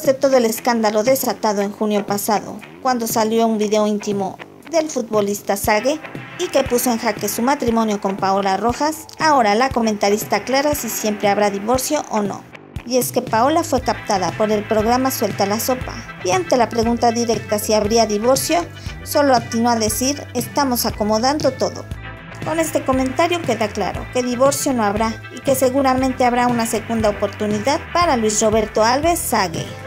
de todo el escándalo desatado en junio pasado, cuando salió un video íntimo del futbolista Sague y que puso en jaque su matrimonio con Paola Rojas, ahora la comentarista aclara si siempre habrá divorcio o no. Y es que Paola fue captada por el programa Suelta la Sopa, y ante la pregunta directa si habría divorcio, solo atinó a decir: estamos acomodando todo. Con este comentario queda claro que divorcio no habrá y que seguramente habrá una segunda oportunidad para Luis Roberto Alves Sague.